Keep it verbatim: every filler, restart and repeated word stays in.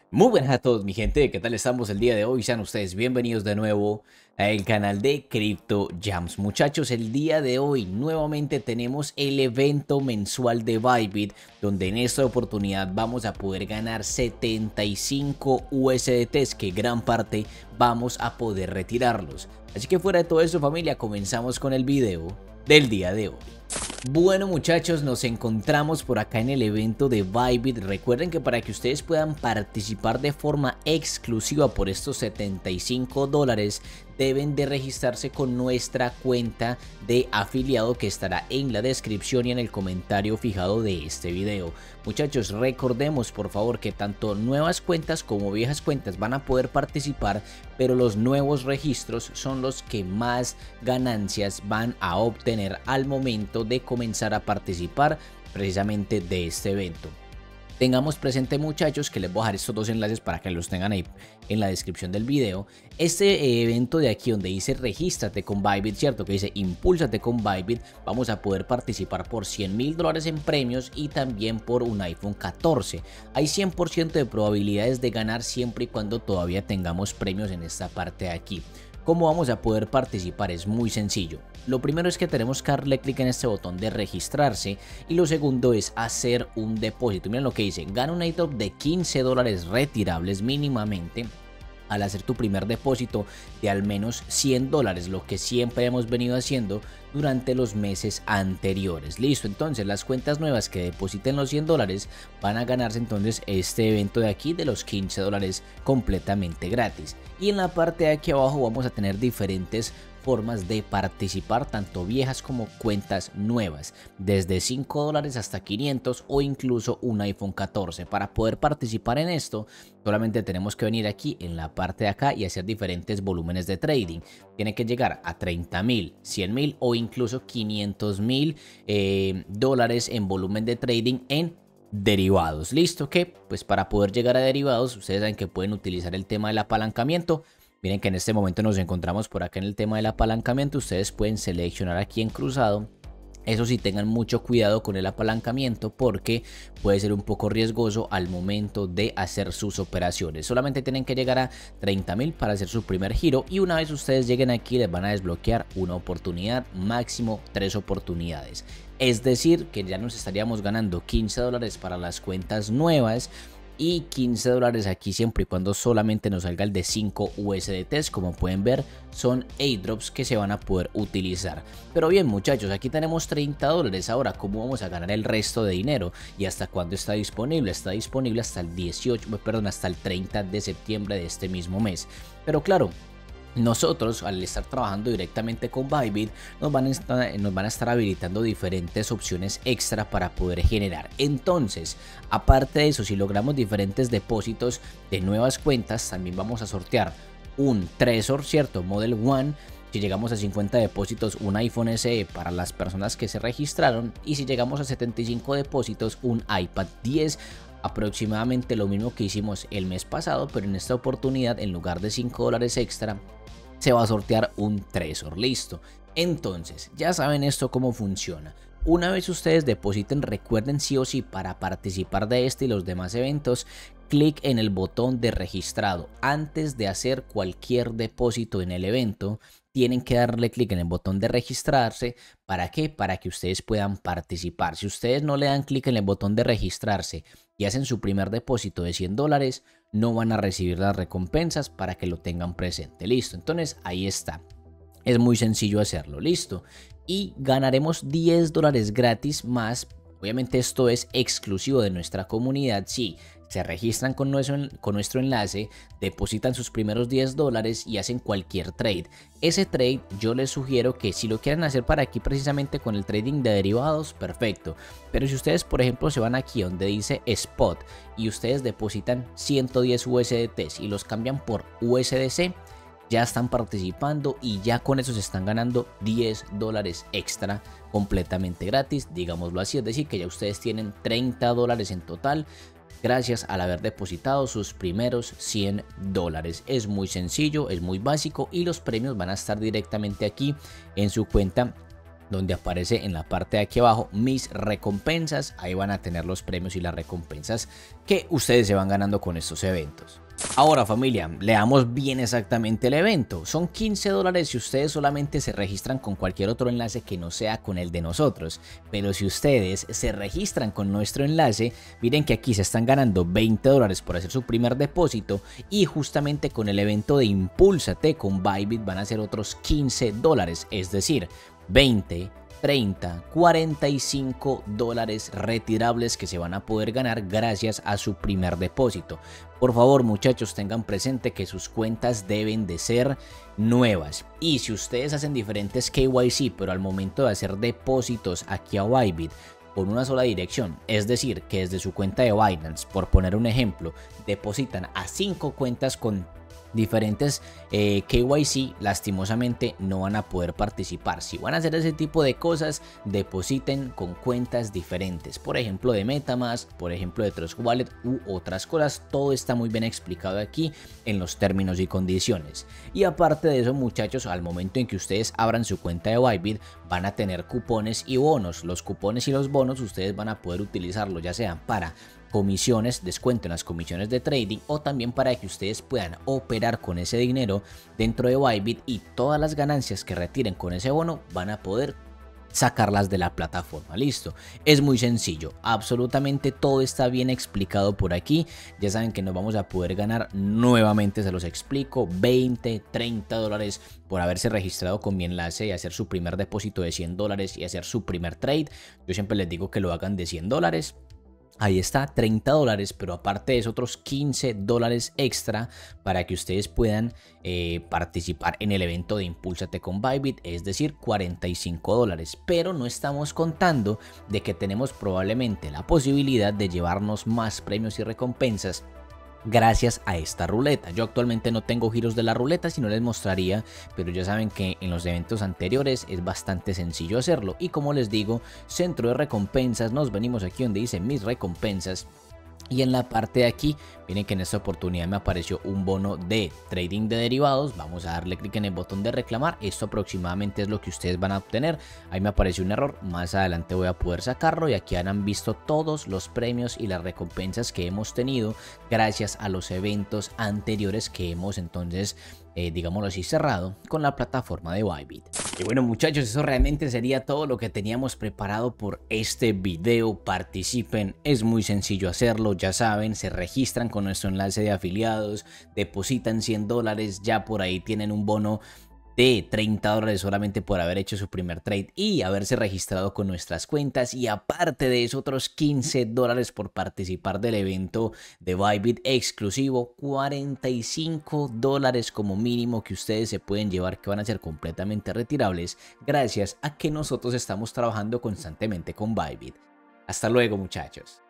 Muy buenas a todos mi gente, ¿qué tal estamos el día de hoy? Sean ustedes bienvenidos de nuevo al canal de Crypto Jams. Muchachos, el día de hoy nuevamente tenemos el evento mensual de Bybit, donde en esta oportunidad vamos a poder ganar setenta y cinco U S D Ts, que gran parte vamos a poder retirarlos. Así que fuera de todo eso, familia, comenzamos con el video del día de hoy. Bueno muchachos, nos encontramos por acá en el evento de Bybit. Recuerden que para que ustedes puedan participar de forma exclusiva por estos setenta y cinco dólares deben de registrarse con nuestra cuenta de afiliado, que estará en la descripción y en el comentario fijado de este video. Muchachos, recordemos por favor que tanto nuevas cuentas como viejas cuentas van a poder participar, pero los nuevos registros son los que más ganancias van a obtener al momento de comenzar a participar precisamente de este evento. Tengamos presente muchachos que les voy a dejar estos dos enlaces para que los tengan ahí en la descripción del video. Este evento de aquí donde dice regístrate con Bybit, cierto, que dice impúlsate con Bybit, vamos a poder participar por cien mil dólares en premios y también por un iPhone catorce. Hay cien por ciento de probabilidades de ganar siempre y cuando todavía tengamos premios en esta parte de aquí. ¿Cómo vamos a poder participar? Es muy sencillo. Lo primero es que tenemos que darle clic en este botón de registrarse y lo segundo es hacer un depósito. Miren lo que dice, gana un airdrop de quince dólares retirables mínimamente al hacer tu primer depósito de al menos cien dólares, lo que siempre hemos venido haciendo durante los meses anteriores. Listo, entonces las cuentas nuevas que depositen los cien dólares van a ganarse entonces este evento de aquí de los quince dólares completamente gratis. Y en la parte de aquí abajo vamos a tener diferentes formas de participar, tanto viejas como cuentas nuevas, desde cinco dólares hasta quinientos o incluso un iPhone catorce. Para poder participar en esto solamente tenemos que venir aquí en la parte de acá y hacer diferentes volúmenes de trading. Tiene que llegar a treinta mil, cien mil o incluso quinientos mil eh, dólares en volumen de trading en derivados. Listo, que pues para poder llegar a derivados ustedes saben que pueden utilizar el tema del apalancamiento. Miren que en este momento nos encontramos por acá en el tema del apalancamiento. Ustedes pueden seleccionar aquí en cruzado. Eso sí, tengan mucho cuidado con el apalancamiento porque puede ser un poco riesgoso al momento de hacer sus operaciones. Solamente tienen que llegar a treinta mil para hacer su primer giro y una vez ustedes lleguen aquí les van a desbloquear una oportunidad, máximo tres oportunidades. Es decir, que ya nos estaríamos ganando quince dólares para las cuentas nuevas y quince dólares aquí siempre y cuando solamente nos salga el de cinco U S D Ts. Como pueden ver, son airdrops que se van a poder utilizar. Pero bien muchachos, aquí tenemos treinta dólares. Ahora, ¿cómo vamos a ganar el resto de dinero? ¿Y hasta cuándo está disponible? Está disponible hasta el dieciocho, perdón, hasta el treinta de septiembre de este mismo mes. Pero claro, nosotros al estar trabajando directamente con Bybit nos van, a estar, nos van a estar habilitando diferentes opciones extra para poder generar. Entonces, aparte de eso, si logramos diferentes depósitos de nuevas cuentas, también vamos a sortear un Trezor, cierto, Model One. Si llegamos a cincuenta depósitos, un iPhone S E para las personas que se registraron, y si llegamos a setenta y cinco depósitos, un iPad diez. Aproximadamente lo mismo que hicimos el mes pasado, pero en esta oportunidad en lugar de cinco dólares extra se va a sortear un Trezor. Listo. Entonces, ya saben esto cómo funciona. Una vez ustedes depositen, recuerden sí o sí, para participar de este y los demás eventos, clic en el botón de registrado. Antes de hacer cualquier depósito en el evento, tienen que darle clic en el botón de registrarse. ¿Para qué? Para que ustedes puedan participar. Si ustedes no le dan clic en el botón de registrarse y hacen su primer depósito de cien dólares, no van a recibir las recompensas, para que lo tengan presente. Listo, entonces ahí está. Es muy sencillo hacerlo, listo. Y ganaremos diez dólares gratis más. Obviamente esto es exclusivo de nuestra comunidad. Sí, se registran con nuestro, con nuestro enlace, depositan sus primeros diez dólares y hacen cualquier trade. Ese trade yo les sugiero que si lo quieren hacer para aquí precisamente con el trading de derivados, perfecto. Pero si ustedes por ejemplo se van aquí donde dice Spot y ustedes depositan ciento diez U S D Ts y los cambian por U S D C, ya están participando y ya con eso se están ganando diez dólares extra completamente gratis, digámoslo así. Es decir, que ya ustedes tienen treinta dólares en total gracias al haber depositado sus primeros cien dólares. Es muy sencillo, es muy básico y los premios van a estar directamente aquí en su cuenta donde aparece en la parte de aquí abajo mis recompensas. Ahí van a tener los premios y las recompensas que ustedes se van ganando con estos eventos. Ahora familia, leamos bien exactamente el evento. Son quince dólares si ustedes solamente se registran con cualquier otro enlace que no sea con el de nosotros. Pero si ustedes se registran con nuestro enlace, miren que aquí se están ganando veinte dólares por hacer su primer depósito. Y justamente con el evento de Impúlsate con Bybit van a ser otros quince dólares. Es decir, veinte, treinta, cuarenta y cinco dólares retirables que se van a poder ganar gracias a su primer depósito. Por favor muchachos, tengan presente que sus cuentas deben de ser nuevas, y si ustedes hacen diferentes K Y C pero al momento de hacer depósitos aquí a Bybit con una sola dirección, es decir que desde su cuenta de Binance, por poner un ejemplo, depositan a cinco cuentas con diferentes eh, K Y C, lastimosamente no van a poder participar. Si van a hacer ese tipo de cosas, depositen con cuentas diferentes, por ejemplo de MetaMask, por ejemplo de Trust Wallet u otras cosas. Todo está muy bien explicado aquí en los términos y condiciones. Y aparte de eso muchachos, al momento en que ustedes abran su cuenta de Bybit, van a tener cupones y bonos. Los cupones y los bonos ustedes van a poder utilizarlos ya sean para comisiones, descuento en las comisiones de trading, o también para que ustedes puedan operar con ese dinero dentro de Bybit, y todas las ganancias que retiren con ese bono van a poder sacarlas de la plataforma. Listo, es muy sencillo, absolutamente todo está bien explicado por aquí. Ya saben que nos vamos a poder ganar, nuevamente se los explico, veinte, treinta dólares por haberse registrado con mi enlace y hacer su primer depósito de cien dólares y hacer su primer trade. Yo siempre les digo que lo hagan de cien dólares. Ahí está, treinta dólares, pero aparte de eso otros quince dólares extra para que ustedes puedan eh, participar en el evento de Impúlsate con Bybit, es decir, cuarenta y cinco dólares. Pero no estamos contando de que tenemos probablemente la posibilidad de llevarnos más premios y recompensas gracias a esta ruleta. Yo actualmente no tengo giros de la ruleta, si no les mostraría, pero ya saben que en los eventos anteriores es bastante sencillo hacerlo. Y como les digo, centro de recompensas, nos venimos aquí donde dice mis recompensas. Y en la parte de aquí, miren que en esta oportunidad me apareció un bono de trading de derivados. Vamos a darle clic en el botón de reclamar. Esto aproximadamente es lo que ustedes van a obtener. Ahí me apareció un error, más adelante voy a poder sacarlo. Y aquí han visto todos los premios y las recompensas que hemos tenido gracias a los eventos anteriores que hemos entonces Eh, digámoslo así, cerrado con la plataforma de Bybit. Y bueno muchachos, eso realmente sería todo lo que teníamos preparado por este video. Participen, es muy sencillo hacerlo, ya saben, se registran con nuestro enlace de afiliados, depositan cien dólares, ya por ahí tienen un bono de treinta dólares solamente por haber hecho su primer trade y haberse registrado con nuestras cuentas, y aparte de eso otros quince dólares por participar del evento de Bybit exclusivo, cuarenta y cinco dólares como mínimo que ustedes se pueden llevar, que van a ser completamente retirables gracias a que nosotros estamos trabajando constantemente con Bybit. Hasta luego muchachos.